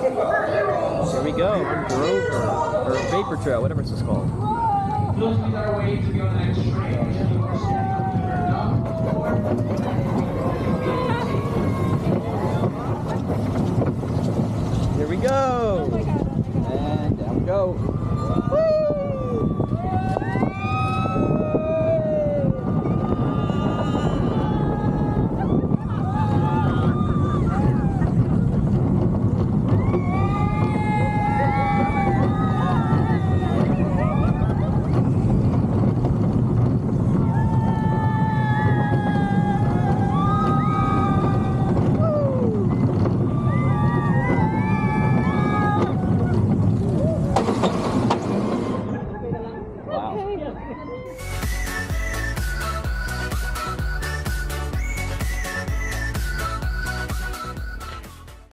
Here we go on Grover, or Vapor Trail, whatever it's called. Those are our way to be on the next train.